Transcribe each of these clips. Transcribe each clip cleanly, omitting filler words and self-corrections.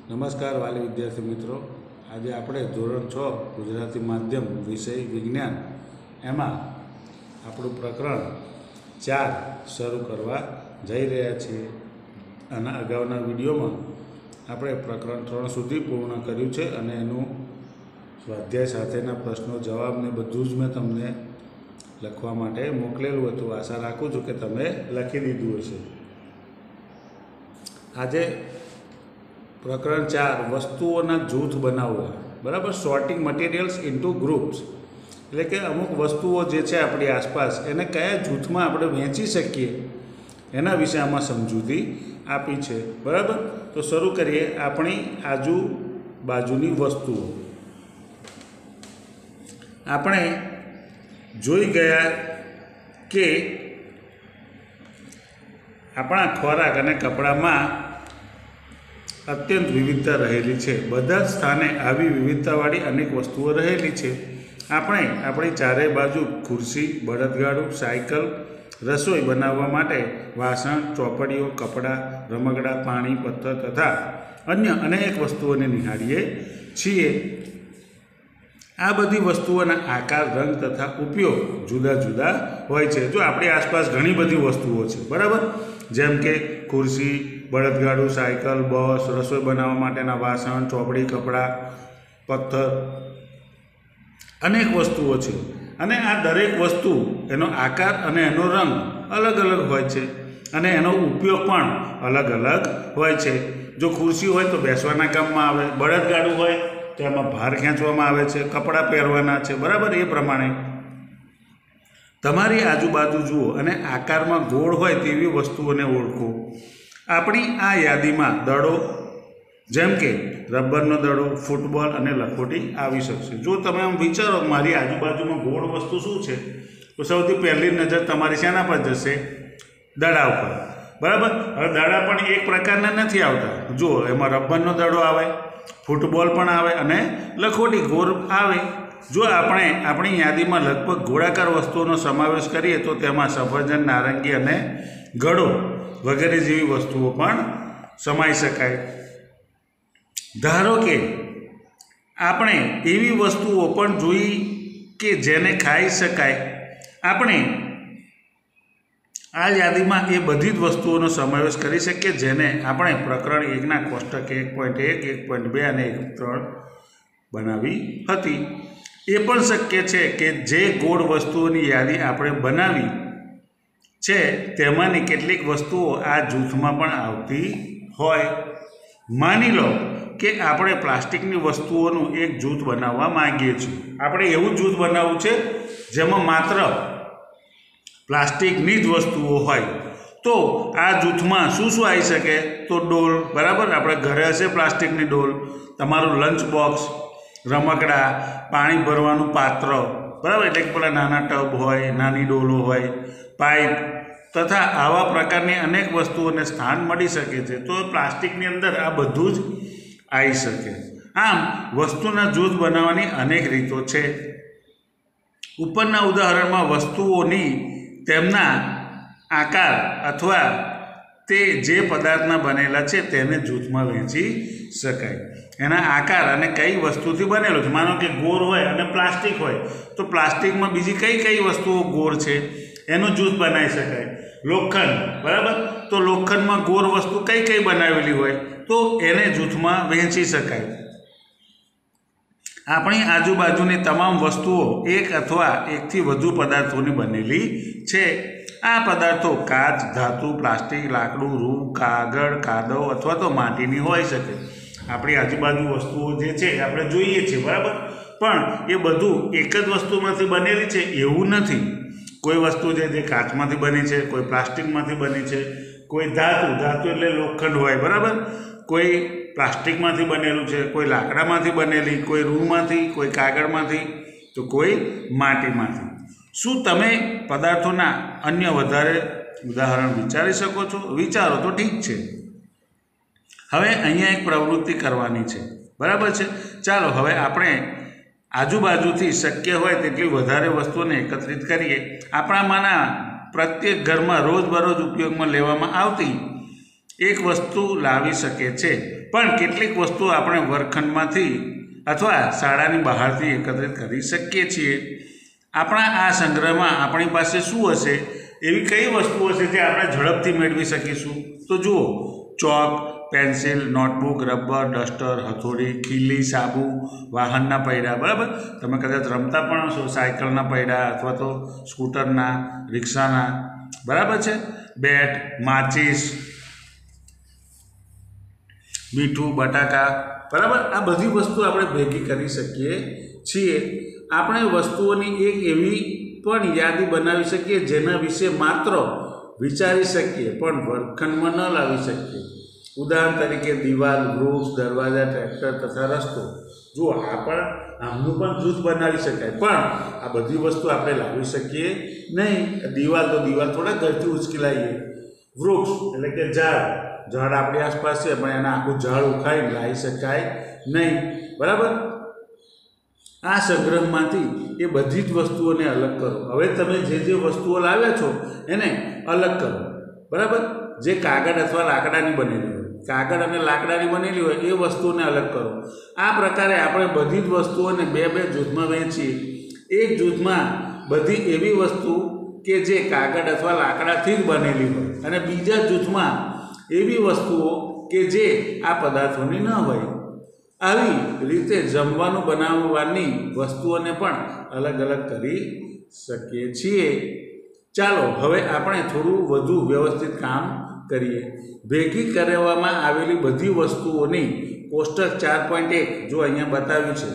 નમસ્કાર વાલી વિદ્યાર્થી મિત્રો, આજે આપણે ધોરણ 6 ગુજરાતી માધ્યમ વિષય વિજ્ઞાન એમાં આપણું પ્રકરણ 4 શરૂ કરવા જઈ રહ્યા છીએ. આના અગાઉના વિડીયોમાં આપણે પ્રકરણ 3 સુધી પૂર્ણ કર્યું છે અને એનું સ્વાધ્યાય સાથેના પ્રશ્નો જવાબને બધું જ મેં તમને લખવા માટે મોકલેલું હતું. આશા રાખું છું કે તમે લખી દીધું હશે. આજે પ્રકરણ 4 વસ્તુઓના જૂથ બનાવવા, બરાબર, સોર્ટિંગ મટીરિયલ્સ ઇન્ટુ ગ્રુપ્સ, એટલે કે અમુક વસ્તુઓ જે છે આપણી આસપાસ એને કયા જૂથમાં આપણે વહેંચી શકીએ એના વિશે આમાં સમજૂતી આપી છે. બરાબર, તો શરૂ કરીએ. આપણી આજુબાજુની વસ્તુઓ આપણે જોઈ ગયા કે આપણા ખોરાક અને કપડામાં અત્યંત વિવિધતા રહેલી છે. બધા જ સ્થાને આવી વિવિધતાવાળી અનેક વસ્તુઓ રહેલી છે. આપણે આપણી ચારેય બાજુ ખુરશી, બળદગાડું, સાયકલ, રસોઈ બનાવવા માટે વાસણ, ચોપડીઓ, કપડાં, રમકડાં, પાણી, પથ્થર તથા અન્ય અનેક વસ્તુઓને નિહાળીએ છીએ. આ બધી વસ્તુઓના આકાર, રંગ તથા ઉપયોગ જુદા જુદા હોય છે. જો આપણી આસપાસ ઘણી બધી વસ્તુઓ છે, બરાબર, જેમ કે ખુરશી, બળદગાડું, સાયકલ, બસ, રસોઈ બનાવવા માટેના વાસણ, ચોપડી, કપડાં, પથ્થર, અનેક વસ્તુઓ છે. અને આ દરેક વસ્તુ એનો આકાર અને એનો રંગ અલગ અલગ હોય છે અને એનો ઉપયોગ પણ અલગ અલગ હોય છે. જો ખુરશી હોય તો બેસવાના કામમાં આવે, બળદગાડું હોય તો એમાં ભાર ખેંચવામાં આવે છે, કપડાં પહેરવાના છે, બરાબર. એ પ્રમાણે તમારી આજુબાજુ જુઓ અને આકારમાં ગોળ હોય તેવી વસ્તુઓને ઓળખો. આપણી આ યાદીમાં દડો જેમ કે રબરનો દડો, ફૂટબોલ અને લખોટી આવી શકશે. જો તમે આમ વિચારો મારી આજુબાજુમાં ગોળ વસ્તુ શું છે, તો સૌથી પહેલી નજર તમારી શેના પર જશે? દડા ઉપર, બરાબર. હવે દડા પણ એક પ્રકારના નથી આવતા. જુઓ, એમાં રબરનો દડો આવે, ફૂટબોલ પણ આવે અને લખોટી ગોળ આવે. જો આપણે આપણી યાદીમાં લગભગ ગોળાકાર વસ્તુઓનો સમાવેશ કરીએ તો તેમાં સફરજન, નારંગી અને ઘડો વગેરે જેવી વસ્તુઓ પણ સમાઈ શકાય. ધારો કે આપણે એવી વસ્તુઓ પણ જોઈ કે જેને ખાઈ શકાય. આપણે આ યાદીમાં એ બધી જ વસ્તુઓનો સમાવેશ કરી શકીએ જેને આપણે પ્રકરણ 1ના કોષ્ટક 1.1, 1.2 અને 1.3 બનાવી હતી. એ પણ શક્ય છે કે જે ગોળ વસ્તુઓની યાદી આપણે બનાવી છે તેમાંની કેટલીક વસ્તુઓ આ જૂથમાં પણ આવતી હોય. માની લો કે આપણે પ્લાસ્ટિકની વસ્તુઓનું એક જૂથ બનાવવા માંગીએ છીએ. આપણે એવું જૂથ બનાવવું છે જેમાં માત્ર પ્લાસ્ટિકની જ વસ્તુઓ હોય. તો આ જૂથમાં શું શું આવી શકે? તો ડોલ, બરાબર, આપણે ઘરે હશે પ્લાસ્ટિકની ડોલ, તમારું લંચ બોક્સ, રમકડા, પાણી ભરવાનું પાત્ર, બરાબર, એટલે કે પેલા નાના ટબ હોય, નાની ડોલો હોય, પાઇપ તથા આવા પ્રકારની અનેક વસ્તુઓને સ્થાન મળી શકે છે. તો પ્લાસ્ટિકની અંદર આ બધું જ આવી શકે. આમ વસ્તુના જૂથ બનાવવાની અનેક રીતો છે. ઉપરના ઉદાહરણમાં વસ્તુઓની તેમના આકાર અથવા તે જે પદાર્થના બનેલા છે તેને જૂથમાં વહેંચી શકાય. એના આકાર અને કઈ વસ્તુથી બનેલો છે. માનો કે ગોળ હોય અને પ્લાસ્ટિક હોય તો પ્લાસ્ટિકમાં બીજી કઈ કઈ વસ્તુઓ ગોળ છે એનું જૂથ બનાવી શકાય. લોખંડ, બરાબર, તો લોખંડમાં ગોળ વસ્તુ કઈ કઈ બનાવેલી હોય તો એને જૂથમાં વહેંચી શકાય. આપણી આજુબાજુની તમામ વસ્તુઓ એક અથવા એકથી વધુ પદાર્થોની બનેલી છે. આ પદાર્થો કાચ, ધાતુ, પ્લાસ્ટિક, લાકડું, રૂ, કાગળ, કાદવ અથવા તો માટીની હોઈ શકે. આપણી આજુબાજુ વસ્તુઓ જે છે આપણે જોઈએ છીએ, બરાબર, પણ એ બધું એક જ વસ્તુમાંથી બનેલી છે એવું નથી. કોઈ વસ્તુ છે જે કાચમાંથી બની છે, કોઈ પ્લાસ્ટિકમાંથી બની છે, કોઈ ધાતુ એટલે લોખંડ હોય, બરાબર, કોઈ પ્લાસ્ટિકમાંથી બનેલું છે, કોઈ લાકડામાંથી બનેલી, કોઈ રૂમાંથી, કોઈ કાગળમાંથી, તો કોઈ માટીમાંથી. શું તમે પદાર્થોના અન્ય વધારે ઉદાહરણ વિચારી શકો છો? વિચારો તો ઠીક છે. હવે અહીંયા એક પ્રવૃત્તિ કરવાની છે, બરાબર છે. ચાલો હવે આપણે આજુબાજુથી શક્ય હોય તેટલી વધારે વસ્તુઓને એકત્રિત કરીએ. આપણામાંના પ્રત્યેક ઘરમાં રોજબરોજ ઉપયોગમાં લેવામાં આવતી એક વસ્તુ લાવી શકે છે, પણ કેટલીક વસ્તુઓ આપણે વર્ગખંડમાંથી અથવા શાળાની બહારથી એકત્રિત કરી શકીએ છીએ. આપણા આ સંગ્રહમાં આપણી પાસે શું હશે? એવી કઈ વસ્તુઓ છે જે આપણે ઝડપથી મેળવી શકીશું? તો જુઓ, chalk, pencil, notebook, rubber, duster, હથોડી, ખીલી, સાબુ, વાહનના પૈડા. બરાબર, તમે કદાચ રમતા પણ હશો સાયકલના પૈડા અથવા તો સ્કૂટરના, રિક્ષાના. બરાબર છે. બેટ, માચીસ, મીઠું, બટાકા. બરાબર, આ બધી વસ્તુ આપણે ભેગી કરી શકીએ છીએ. આપણે વસ્તુઓની એક એવી પણ યાદી બનાવી શકીએ જેના વિશે માત્ર વિચારી શકીએ પણ વર્ગખંડમાં ન લાવી શકીએ. ઉદાહરણ તરીકે દિવાલ, વૃક્ષ, દરવાજા, ટ્રેક્ટર તથા રસ્તો. જુઓ, આમનું પણ જૂથ બનાવી શકાય, પણ આ બધી વસ્તુ આપણે લાવી શકીએ નહીં. દિવાલ થોડા ઘરથી ઉચકી. વૃક્ષ એટલે કે ઝાડ આપણી આસપાસ છે, પણ એના આખું ઝાડ ઉખાડી લાવી શકાય નહીં. બરાબર, આ સંગ્રહમાંથી એ બધી જ વસ્તુઓને અલગ કરો. હવે તમે જે વસ્તુઓ લાવ્યા છો એને અલગ કરો. બરાબર, જે કાગળ અથવા લાકડાની બનેલી હોય, કાગળ અને લાકડાની બનેલી હોય એ વસ્તુને અલગ કરો. આ પ્રકારે આપણે બધી જ વસ્તુઓને બે જૂથમાં વહેંચીએ. એક જૂથમાં બધી એવી વસ્તુ કે જે કાગળ અથવા લાકડાથી જ બનેલી હોય, અને બીજા જૂથમાં એવી વસ્તુઓ કે જે આ પદાર્થોની ન હોય. આવી રીતે જમવાનું બનાવવાની વસ્તુઓને પણ અલગ અલગ કરી શકીએ છીએ. ચાલો હવે આપણે થોડું વધુ વ્યવસ્થિત કામ કરીએ. ભેગી કરવામાં આવેલી બધી વસ્તુઓની કોષ્ટક 4.1 જો અહીંયા બતાવ્યું છે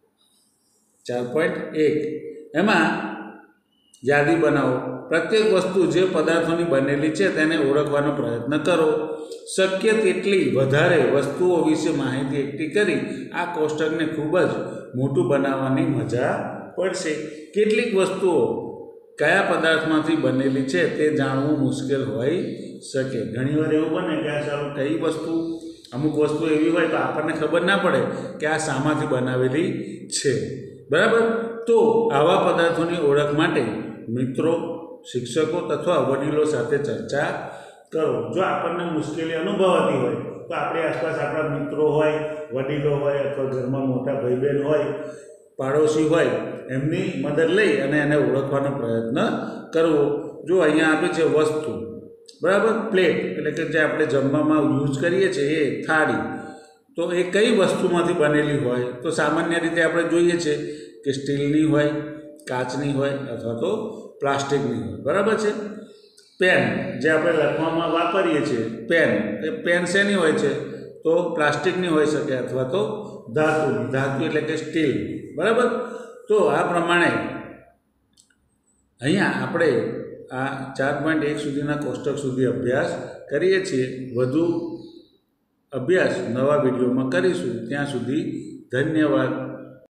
4.1 એમાં યાદી બનાવો. પ્રત્યેક વસ્તુ જે પદાર્થોની બનેલી છે તેને ઓળખવાનો પ્રયત્ન કરો. શક્ય તેટલી વધારે વસ્તુઓ વિશે માહિતી એકઠી કરી આ કોષ્ટકને ખૂબ જ મોટું બનાવવાની મજા પડશે. કેટલીક વસ્તુઓ કયા પદાર્થમાંથી બનેલી છે તે જાણવું મુશ્કેલ હોઈ શકે. ઘણીવાર એવું બને કે આ ચાલો કઈ વસ્તુ, અમુક વસ્તુ એવી હોય તો આપણને ખબર ના પડે કે આ શામાંથી બનાવેલી છે. બરાબર, તો આવા પદાર્થોની ઓળખ માટે મિત્રો, શિક્ષકો તથા વડીલો સાથે ચર્ચા કરો. જો આપણને મુશ્કેલી અનુભવાતી હોય તો આપણી આસપાસ આપણા મિત્રો હોય, વડીલો હોય, અથવા ઘરમાં મોટા ભાઈ બહેન હોય, પાડોશી હોય, એમની મદદ લઈ અને એને ઓળખવાનો પ્રયત્ન કરવો. જો અહીંયા આપે છે વસ્તુ. બરાબર, પ્લેટ એટલે કે જે આપણે જમવામાં યુઝ કરીએ છીએ એ થાળી. તો એ કઈ વસ્તુમાંથી બનેલી હોય? તો સામાન્ય રીતે આપણે જોઈએ છે કે સ્ટીલની હોય, કાચની હોય અથવા તો પ્લાસ્ટિકની હોય. બરાબર છે. પેન જે આપણે લખવામાં વાપરીએ છીએ, પેન શેની હોય છે? તો પ્લાસ્ટિકની હોઈ શકે અથવા તો ધાતુ એટલે કે સ્ટીલ. બરાબર, તો આ પ્રમાણે અહીંયા આપણે આ 4.1 સુધીના કોષ્ટક સુધી અભ્યાસ કરીએ છીએ. વધુ અભ્યાસ નવા વિડીયોમાં કરીશું. ત્યાં સુધી ધન્યવાદ.